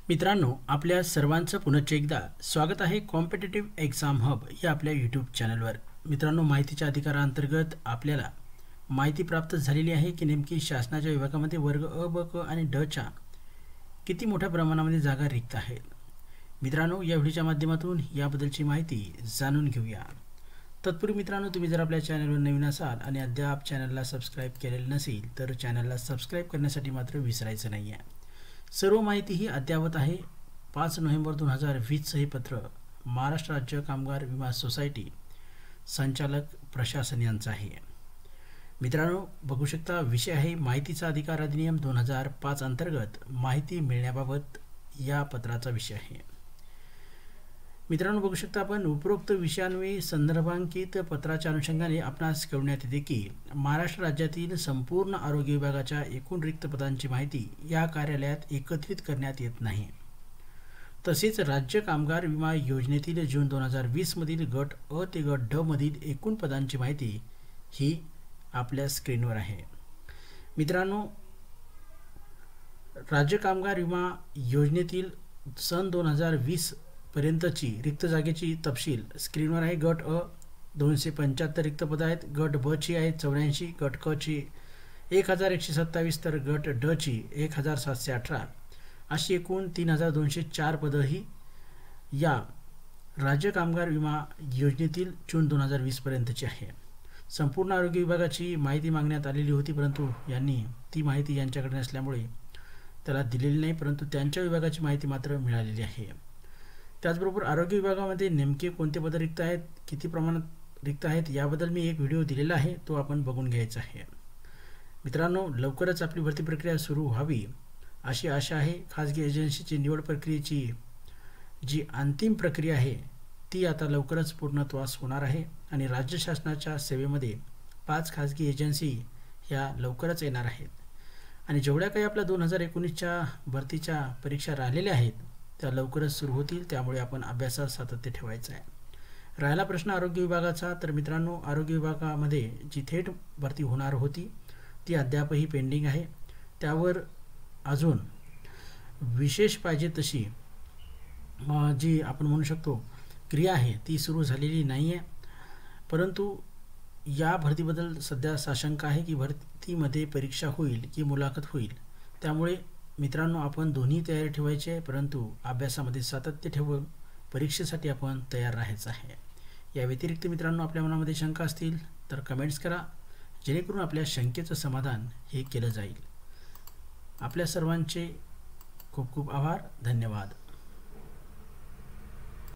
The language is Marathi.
मित्रांनो, आपल्या सर्वांचं पुनश्च एकदा स्वागत आहे कॉम्पिटिटिव्ह एक्झाम हब या आपल्या यूट्यूब चॅनलवर। मित्रांनो, माहितीच्या अधिकारांतर्गत आपल्याला माहिती प्राप्त झालेली आहे की नेमकी शासनाच्या विभागामध्ये वर्ग अ, ब, क आणि ड च्या किती मोठ्या प्रमाणामध्ये जागा रिक्त आहेत। मित्रांनो, या व्हिडिओच्या माध्यमातून याबद्दलची माहिती जाणून घेऊया। तत्पूर्वी मित्रांनो, तुम्ही जर आपल्या चॅनलवर नवीन असाल आणि अद्याप चॅनलला सबस्क्राइब केलेलं नसेल तर चॅनलला सबस्क्राइब करण्यासाठी मात्र विसरायचं नाही आहे। सर्व माहिती ही अद्ययावत आहे। 5 नोव्हेंबर 2020 हे पत्र महाराष्ट्र राज्य कामगार विमा सोसायटी संचालक प्रशासन यांचं आहे। मित्रांनो, बघू शकता विषय आहे माहितीचा अधिकार अधिनियम 2005 अंतर्गत माहिती मिळण्याबाबत या पत्राचा विषय आहे। मित्रांनो, बघू शकता आपण उपरोक्त विषयान्वये संदर्भांकित पत्राच्या अनुषंगाने आपणास कळवण्यात येते की महाराष्ट्र राज्यातील संपूर्ण आरोग्य विभागाच्या एकूण रिक्त पदांची माहिती या कार्यालयात एकत्रित करण्यात येत नाही। तसेच राज्य कामगार विमा योजनेतील जून 2020 मधील गट अ ते गट ड मधील एकूण पदांची माहिती ही आपल्या स्क्रीनवर आहे। मित्रांनो, राज्य कामगार विमा योजनेतील सन 2020 पर्यंतची रिक्त जागेची तपशील स्क्रीनवर आहे। गट अ 275 रिक्त पद आहेत, गट ब ची आहेत 84, गट क ची 1127 तर गट ड ची 1718 अशी एकूण 3204 पद ही या राज्य कामगार विमा योजनेतील जून 2020 पर्यंतची आहे। संपूर्ण आरोग्य विभागाची माहिती मागण्यात आलेली होती, परंतु यांनी ती माहिती यांच्याकडे नसल्यामुळे त्याला दिलेली नाही, परंतु त्यांच्या विभागाची माहिती मात्र मिळालेली आहे। त्याचबरोबर आरोग्य विभागामध्ये नेमके कोणते पद रिक्त आहेत, किती प्रमाणात रिक्त आहेत याबद्दल मी एक व्हिडिओ दिलेला आहे, तो आपण बघून घ्यायचा आहे। मित्रांनो, लवकरच आपली भरती प्रक्रिया सुरू व्हावी अशी आशा आहे। खाजगी एजन्सीची निवड प्रक्रियेची जी अंतिम प्रक्रिया आहे ती आता लवकरच पूर्णत्वास होणार आहे आणि राज्य शासनाच्या सेवेमध्ये 5 खाजगी एजन्सी ह्या लवकरच येणार आहेत आणि जेवढ्या काही आपल्या 2019च्या भरतीच्या परीक्षा राहिलेल्या आहेत त्या लवकरच सुरू होतील, त्यामुळे आपण अभ्यासात सातत्य ठेवायचं आहे। राहिला प्रश्न आरोग्य विभागाचा, तर मित्रांनो आरोग्य विभागामध्ये जी थेट भरती होणार होती ती अद्यापही पेंडिंग आहे। त्यावर अजून विशेष पाहिजे तशी जी आपण म्हणू शकतो क्रिया आहे ती सुरू झालेली नाही आहे, परंतु या भरतीबद्दल सध्या साशंका आहे की भरतीमध्ये परीक्षा होईल की मुलाखत होईल। त्यामुळे मित्रांनो आपण दोन्ही तयारी ठेवायची आहे, परंतु अभ्यासामध्ये सातत्य ठेवून परीक्षेसाठी आपण तयार राहायचं आहे। या व्यतिरिक्त मित्रांनो आपल्या मनामध्ये शंका असतील तर कमेंट्स करा, जेणेकरून आपल्या शंकेचं समाधान हे केलं जाईल। आपल्या सर्वांचे खूप खूप आभार, धन्यवाद।